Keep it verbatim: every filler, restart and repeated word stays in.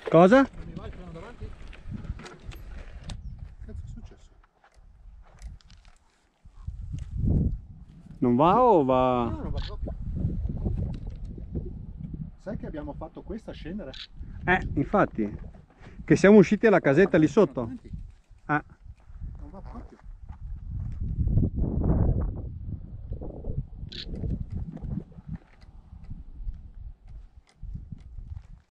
Cosa? Non mi va il piano davanti? Che cazzo è successo? Non va o va? No, non va proprio. Sai che abbiamo fatto questa scendere? Eh, infatti. Che siamo usciti alla casetta lì sotto. Davanti. Ah.